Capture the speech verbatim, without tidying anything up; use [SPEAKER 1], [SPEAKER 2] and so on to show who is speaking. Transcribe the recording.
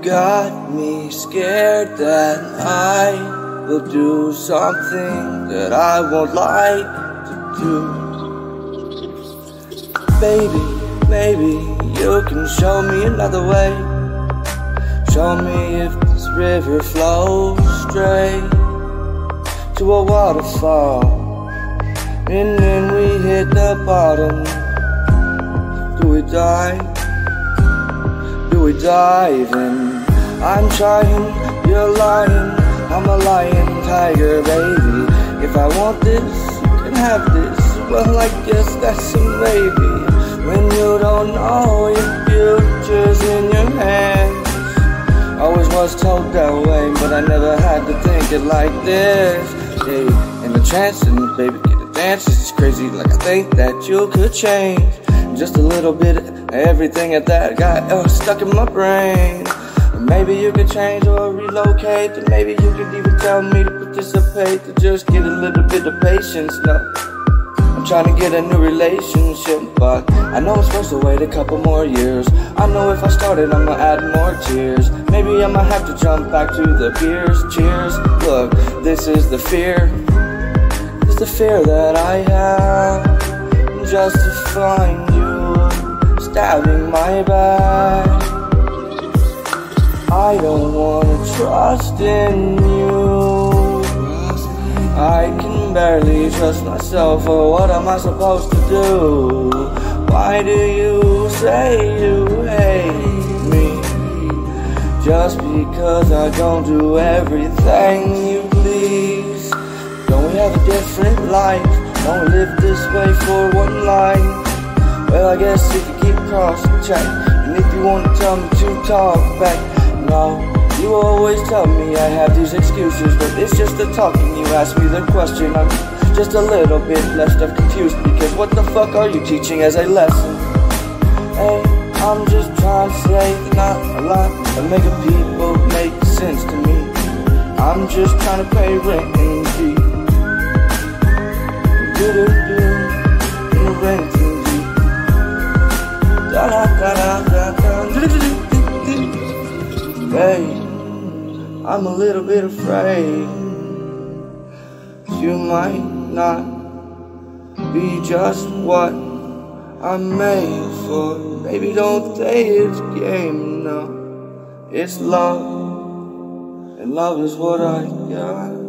[SPEAKER 1] got me scared that I will do something that I won't like to do. Baby, maybe you can show me another way. Show me if this river flows straight to a waterfall, and then we hit the bottom. Do we dive? Do we dive in? I'm trying, you're lying, I'm a lion tiger, baby. If I want this, you can have this. Well, I guess that's a maybe. When you don't know your future's in your hands. Always was told that way, but I never had to think it like this. Hey, in the trance, and baby, get a dance. It's crazy, like I think that you could change just a little bit of everything that that got uh, stuck in my brain. Maybe you could change or relocate, and maybe you could even tell me to participate, to just get a little bit of patience. No, I'm trying to get a new relationship, but I know I'm supposed to wait a couple more years. I know if I started, I'ma add more tears. Maybe I'ma have to jump back to the beers. Cheers, look, this is the fear. It's the fear that I have, just to find you stabbing my back. I don't wanna trust in you. I can barely trust myself, or what am I supposed to do? Why do you say you hate me? Just because I don't do everything you please. Don't we have a different life? Don't we live this way for one life? Well, I guess if you keep crossing check, and if you wanna tell me to talk back, no, you always tell me I have these excuses, but it's just the talking. You ask me the question, I'm just a little bit left of confused, because what the fuck are you teaching as a lesson? Hey, I'm just trying to say not a lot, but making people make sense to me. I'm just trying to pay rent and fee. Do do do, in the rent and fee. Da da da da da da. Do do do do. Hey, I'm a little bit afraid you might not be just what I'm made for. Baby, don't say it's a game, no. It's love, and love is what I got.